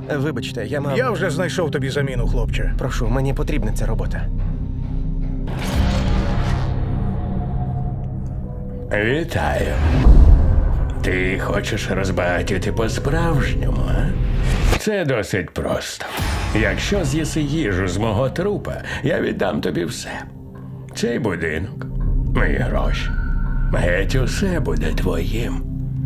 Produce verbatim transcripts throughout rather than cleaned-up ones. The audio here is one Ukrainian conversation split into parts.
Вибачте, я мав... Я вже знайшов тобі заміну, хлопче. Прошу, мені потрібна ця робота. Вітаю. Ти хочеш розбагатіти по-справжньому, а? Це досить просто. Якщо з'їси їжу з мого трупа, я віддам тобі все. Цей будинок, мої гроші. Геть усе буде твоїм.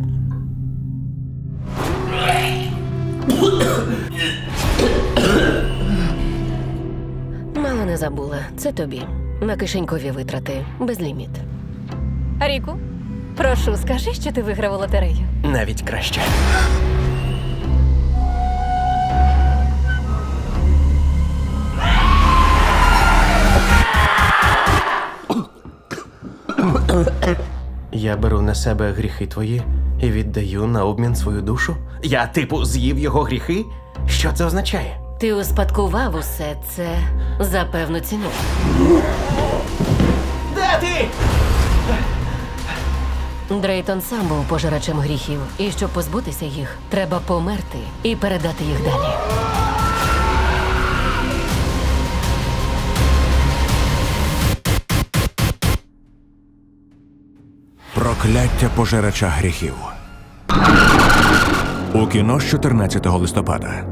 Мало не забула. Це тобі. На кишенькові витрати. Безліміт. Ріку, прошу, скажи, що ти виграв у лотерею. Навіть краще. Я беру на себе гріхи твої і віддаю на обмін свою душу? Я, типу, з'їв його гріхи? Що це означає? Ти успадкував усе це за певну ціну. Де ти? Дрейтон сам був пожирачем гріхів. І щоб позбутися їх, треба померти і передати їх далі. Прокляття пожирача гріхів. У кіно з чотирнадцятого листопада.